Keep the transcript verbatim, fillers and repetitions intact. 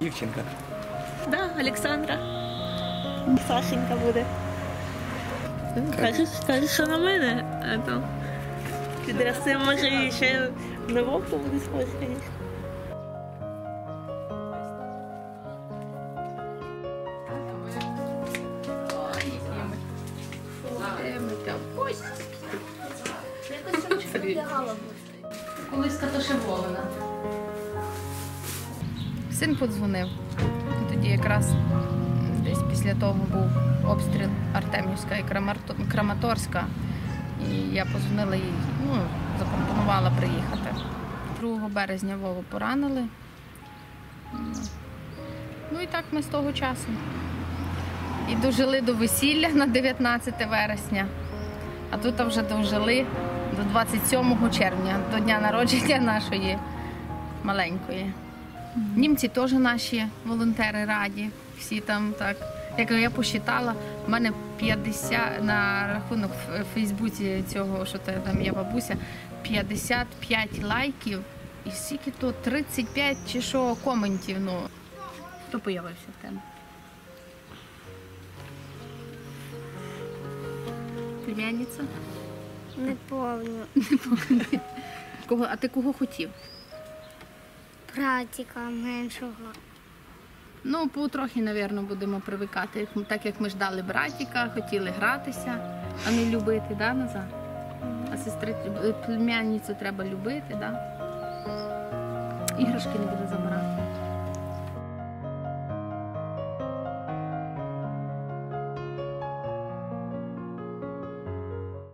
дівчинка. Да, Олександра. Сашенька буде. Кажеш, кажеш, що на мене, а то підросте, може, і ще на вовку буде схожий, звісно. Колись Каташеволина. Син подзвонив. Тоді якраз десь після того був обстріл Артемівська і Краматорська. І я подзвонила їй, ну, запропонувала приїхати. другого березня Вову поранили. Ну і так ми з того часу. І дожили до весілля на дев'ятнадцяте вересня. А тут вже дожили до двадцять сьомого червня, до дня народження нашої маленької. Німці теж наші волонтери раді. Всі там так. Як я посчитала, в мене п'ятдесят на рахунок в Фейсбуці цього, що там є бабуся, п'ятдесят п'ять лайків і скільки то тридцять п'ять чи що коментів. Ну, хто появився в тебе? Племянниця? Не помню. Кого, а ти кого хотів? Братика меншого. Ну, потрохи, мабуть, будемо привикати. Так як ми ждали братика, хотіли гратися, а не любити, да, Назар? А сестри, племянницю треба любити, да? Іграшки не буде забирати.